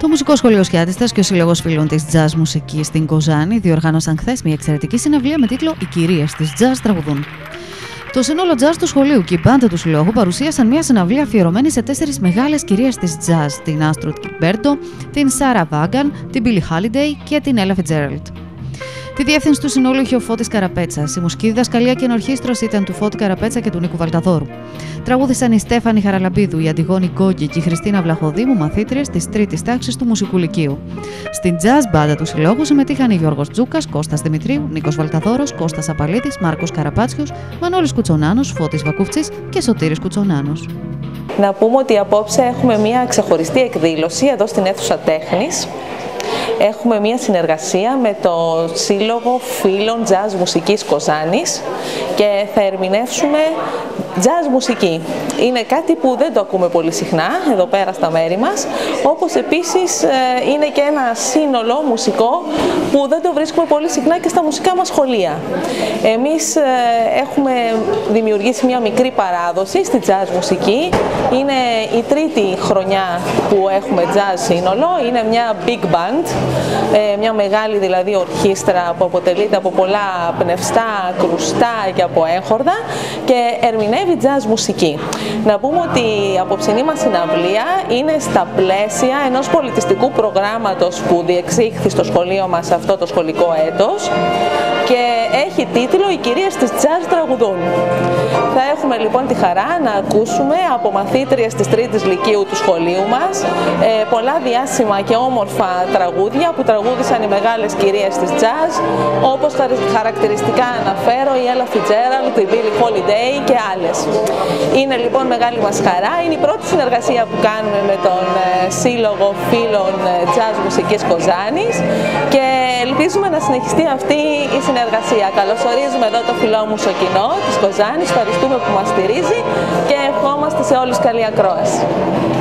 Το Μουσικό Σχολείο Σκιάτιστας και ο Σύλλογος Φίλων της Jazz Μουσικής στην Κοζάνη διοργάνωσαν χθες μια εξαιρετική συναυλία με τίτλο «Οι κυρίες της Jazz τραγουδούν». Το σύνολο jazz του σχολείου και η μπάντα του συλλόγου παρουσίασαν μια συναυλία αφιερωμένη σε 4 μεγάλες κυρίες της jazz: την Άστρουντ Κιλμπέρτο, την Σάρα Βάγκαν, την Μπίλι Χάλιντεϊ και την Έλα Φιτζέραλντ. Τη διεύθυνση του συνόλου είχε ο Φώτης Καραπέτσας. Η μουσική διδασκαλία και ενορχήστρωση ήταν του Φώτη Καραπέτσα και του Νίκου Βαλταδόρου. Τραγούδησαν η Στέφανη Χαραλαμπίδου, η Αντιγόνη Γκόγκη και η Χριστίνα Βλαχοδήμου, μαθήτριες της 3ης τάξης του Μουσικού Λυκείου. Στην jazz μπάντα του συλλόγου συμμετείχαν οι Γιώργος Τζούκας, Κώστας Δημητρίου, Νίκος Βαλταδόρος, Κώστας Απαλίδης, Μάρκος Καραπάτσιος, Μανώλης Κουτσονάνος, Φώτης Βακούφτσης και Σωτήρης Κουτσονάνος. Να πούμε ότι απόψε έχουμε μια ξεχωριστή εκδήλωση εδώ στην αίθουσα τέχνης. Έχουμε μια συνεργασία με το Σύλλογο Φίλων Jazz Μουσικής Κοζάνης και θα ερμηνεύσουμε jazz μουσική. Είναι κάτι που δεν το ακούμε πολύ συχνά εδώ πέρα στα μέρη μας, όπως επίσης είναι και ένα σύνολο μουσικό που δεν το βρίσκουμε πολύ συχνά και στα μουσικά μας σχολεία. Εμείς έχουμε δημιουργήσει μια μικρή παράδοση στη jazz μουσική. Είναι η 3η χρονιά που έχουμε jazz σύνολο, είναι μια big band, μια μεγάλη δηλαδή ορχήστρα που αποτελείται από πολλά πνευστά, κρουστά και από έγχορδα και ερμηνεύει jazz μουσική. Να πούμε ότι η απόψινή μας συναυλία είναι στα πλαίσια ενός πολιτιστικού προγράμματος που διεξήχθη στο σχολείο μας αυτό το σχολικό έτος και έχει τίτλο «Οι κυρίες της jazz τραγουδούν». Θα έχουμε λοιπόν τη χαρά να ακούσουμε από μαθήτριες της 3ης Λυκείου του σχολείου μας πολλά διάσημα και όμορφα τραγούδια που τραγούδησαν οι μεγάλες κυρίες της jazz, όπως χαρακτηριστικά αναφέρω η Έλα Φιτζέραλντ, η Μπίλι Χόλιντεϊ και άλλες. Είναι λοιπόν μεγάλη μας χαρά, είναι η πρώτη συνεργασία που κάνουμε με τον Σύλλογο Φίλων Jazz Μουσικής Κοζάνης και ελπίζουμε να συνεχιστεί αυτή η συνεργασία. Καλωσορίζουμε εδώ το φιλόμουσο κοινό της Κοζάνης, ευχαριστούμε που μας στηρίζει και ευχόμαστε σε όλους καλή ακρόαση.